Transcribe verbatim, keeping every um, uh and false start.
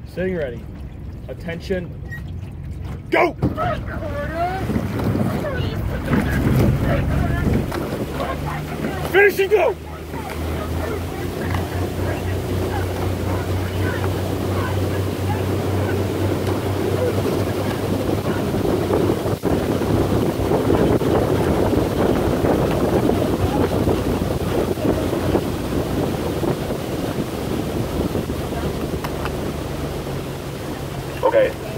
Sitting ready. Attention. Go! Finish and go! Okay.